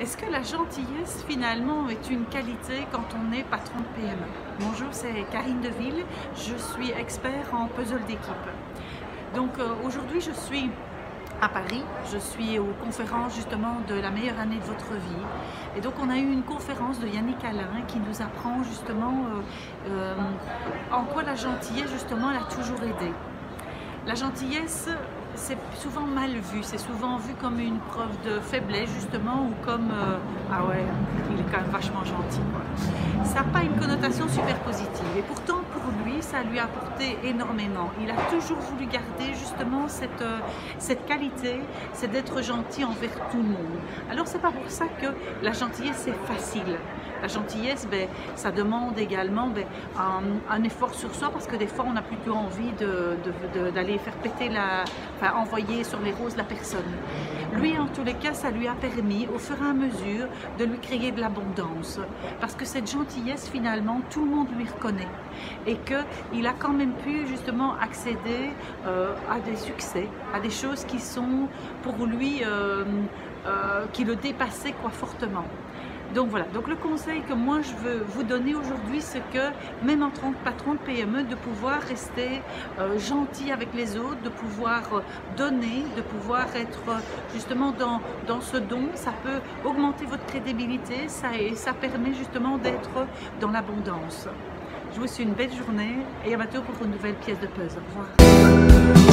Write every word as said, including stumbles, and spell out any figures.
Est-ce que la gentillesse finalement est une qualité quand on est patron de P M E? Bonjour, c'est Karine Deville, je suis expert en puzzle d'équipe. Donc euh, aujourd'hui je suis à Paris, je suis aux conférences justement de la meilleure année de votre vie. Et donc on a eu une conférence de Yannick Alain qui nous apprend justement euh, euh, en quoi la gentillesse justement elle a toujours aidé. La gentillesse, c'est souvent mal vu, c'est souvent vu comme une preuve de faiblesse justement, ou comme euh, ah ouais, il est quand même vachement gentil, quoi. Ça n'a pas une connotation super positive, et pourtant pour lui ça lui a apporté énormément. Il a toujours voulu garder justement cette, euh, cette qualité, c'est d'être gentil envers tout le monde. Alors c'est pas pour ça que la gentillesse c'est facile. La gentillesse, ben, ça demande également ben, un, un effort sur soi, parce que des fois on a plutôt envie d'aller faire péter la, enfin envoyer sur les roses la personne. Lui en tous les cas ça lui a permis au fur et à mesure de lui créer de l'abondance, parce que cette gentillesse finalement tout le monde lui reconnaît, et qu'il a quand même pu justement accéder euh, à des succès, à des choses qui sont pour lui, euh, euh, qui le dépassaient quoi fortement. Donc voilà, donc le conseil que moi je veux vous donner aujourd'hui, c'est que même en tant que patron de P M E, de pouvoir rester euh, gentil avec les autres, de pouvoir euh, donner, de pouvoir être euh, justement dans, dans ce don, ça peut augmenter votre crédibilité, ça, et ça permet justement d'être dans l'abondance. Je vous souhaite une belle journée et à bientôt pour une nouvelle pièce de puzzle. Au revoir.